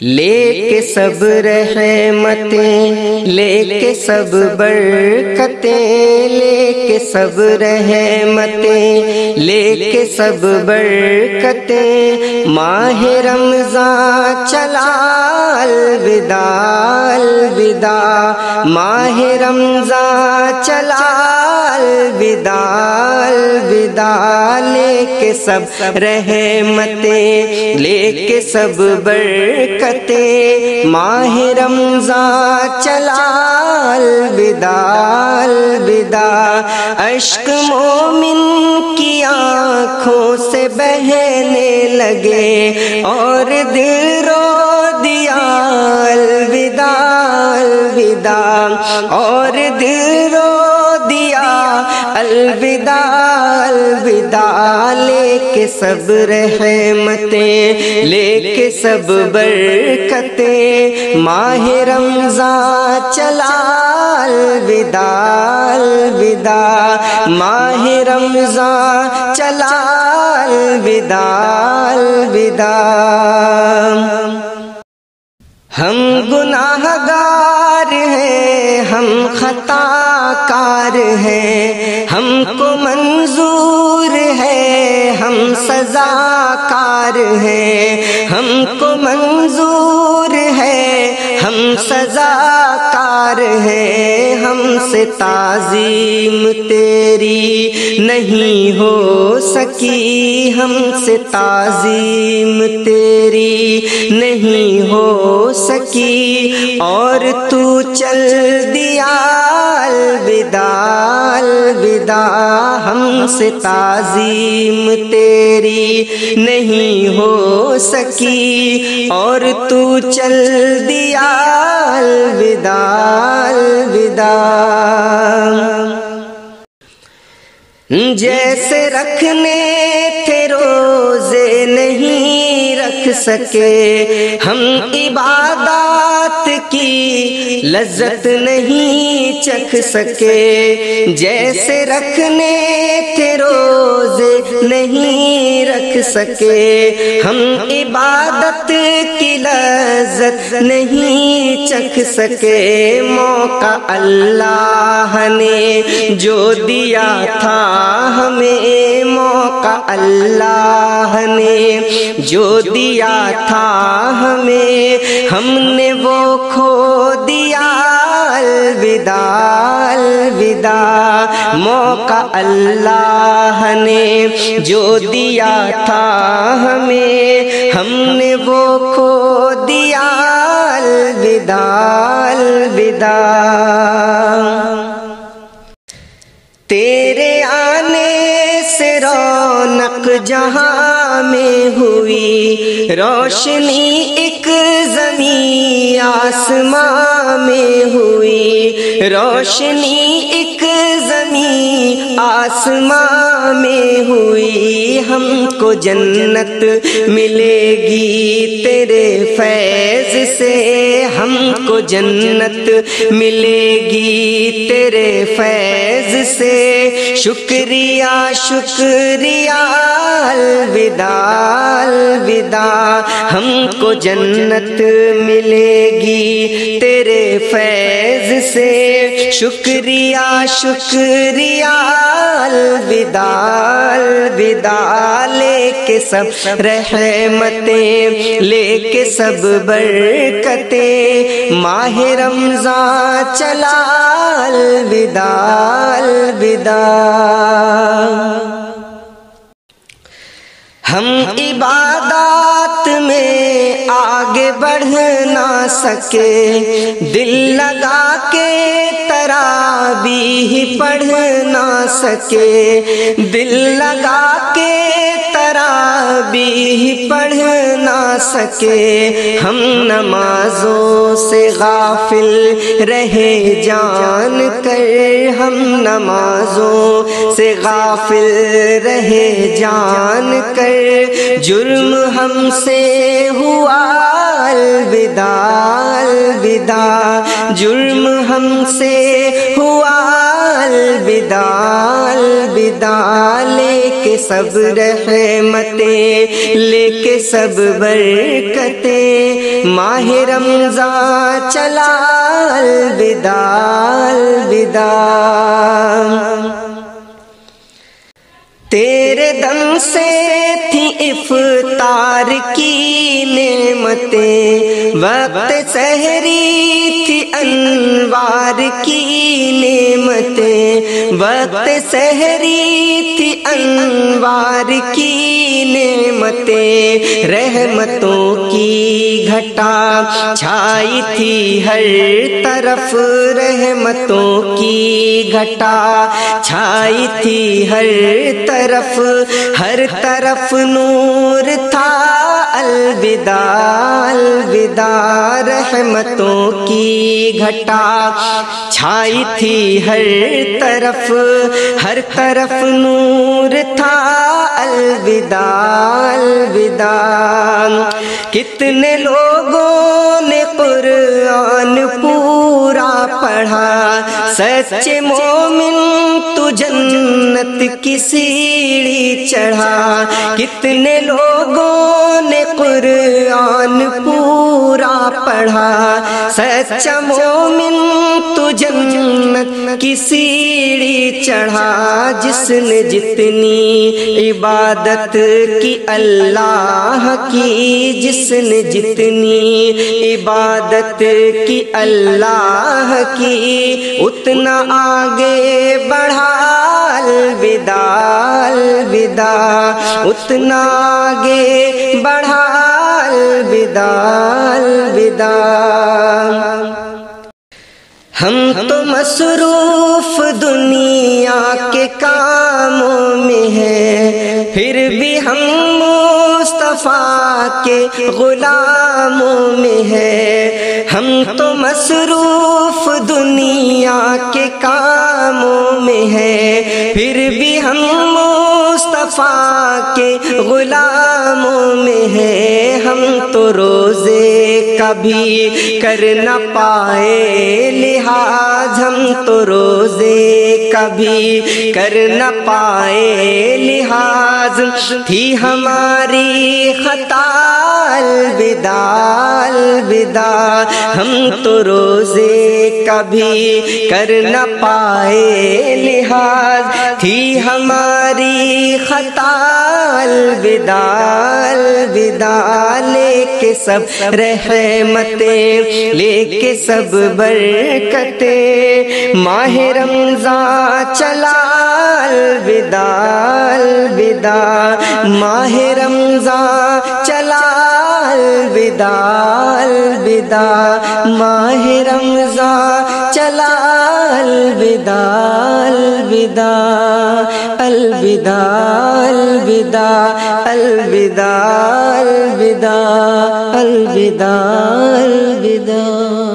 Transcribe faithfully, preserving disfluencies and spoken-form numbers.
لے کے سب رحمتیں، لے کے سب برکتیں، لے کے سب رحمتیں، لے کے سب برکتیں، ماہ رمضان چلا الوداع الوداع، ماہ رمضان چلا الوداع الوداع، لے کے سب رحمتیں، لے کے سب برکتیں، ماہ رمضان چلا الوداع الوداع، اشک مومن کی آنکھوں سے بہنے لگے اور دل رو دیا الوداع الوداع، اور دل رو دیا الوداع الوداع، لے کے سب رحمتیں، لے کے سب برکتیں، ماہ رمضان چلا الوداع الوداع، ماہ رمضان چلا الوداع الوداع۔ ہم گناہ گار ہیں، ہم خطا کار ہیں، ہم کو منظور ہے ہم سزا کار ہیں، ہم کو منظور ہے ہم سزا کار ہیں، ہم سے تعظیم تیری نہیں ہو سکی، ہم سے تعظیم تیری نہیں ہو سکی، اور تو چل دیا الوداع الوداع، ہم سے تعظیم تیری نہیں ہو سکی، اور تو چل دیا الوداع الوداع۔ جیسے رکھنے تھے روزے نہیں رکھ سکے، ہم عبادات کی لذت نہیں چکھ سکے، جیسے رکھنے تھے روزے نہیں رکھ سکے، ہم عبادت کی لذت نہیں چکھ سکے، موقع اللہ نے جو دیا تھا ہمیں، موقع اللہ نے جو دیا تھا ہمیں، ہم نے وہ کھو دیا الوداع الوداع، موقع اللہ نے جو دیا تھا ہمیں، ہم نے وہ کھو دیا الوداع الوداع۔ تیرے آنے سے رونق جہاں میں ہوئی، روشنی ایک زمین آسمان میں ہوئی، روشنی ایک زمین آسمان میں ہوئی، ہم کو جنت ملے گی تیرے فیض سے، ہم کو جنت ملے گی تیرے فیض سے، شکریہ شکریہ الوداع الوداع، ہم کو جنت ملے گی تیرے فیض سے، شکریہ شکریہ الوداع الوداع، لے کے سب رحمتیں، لے کے سب برکتیں، ماہ رمضان چلا الوداع الوداع۔ ہم عبادات میں آگے بڑھ نہ سکے، دل لگا کے تراویح پڑھ نہ سکے، دل لگا کے تراویح پڑھ نہ سکے، ہم نمازوں سے غافل رہے جان کر، ہم نمازوں سے غافل رہے جان کر، جرم ہم سے ہوا الوداع الوداع، جرم ہم سے ہوا الوداع الوداع، لے کے سب رحمتیں، لے کے سب برکتیں، ماہ رمضان چلا الوداع الوداع۔ تیرے دم سے تھی افطار کی نعمتیں، وقت سحری تھی انوار کی نعمتیں، وقت سحری تھی انوار کی نعمتیں، رحمتوں کی گھٹا چھائی تھی ہر طرف، رحمتوں کی گھٹا چھائی تھی ہر طرف، ہر طرف نور تھا الوداع الوداع، رحمتوں کی گھٹا چھائی تھی ہر طرف، ہر طرف نور تھا الوداع الوداع۔ کتنے لوگوں نے قرآن پورا پڑھا، سچے مومن تو جنت کی سیڑھی چڑھا، کتنے لوگوں نے قرآن پورا پڑھا، سچا مومن تو جنت کی سیڑھی چڑھا، جس نے جتنی عبادت کی اللہ کی، جس نے جتنی عبادت کی اللہ کی، اتنا آگے بڑھا الوداع الوداع، اتنا آگے بڑھا الوداع الوداع۔ ہم تو مصروف دنیا کے کاموں میں ہیں، پھر بھی ہم مصطفیٰ کے غلاموں میں ہیں، ہم تو مصروف دنیا کے کاموں میں ہیں، پھر بھی ہم مصطفیٰ کے غلاموں میں ہیں، ہم تو روزے کبھی کر نہ پائے لحاظ، ہم تو روزے کبھی کر نہ پائے لحاظ، تھی ہماری خطا الوداع الوداع، ہم تو روزے کبھی کر نہ پائے لحاظ، تھی ہماری خطا الوداع الوداع، لے کے سب رحمتیں، لے کے سب برکتیں، ماہ رمضان چلا الوداع الوداع، ماہ رمضان چلا الوداع الوداع، ماہ رمضان چلا الوداع الوداع، الوداع الوداع الوداع الوداع الوداع الوداع۔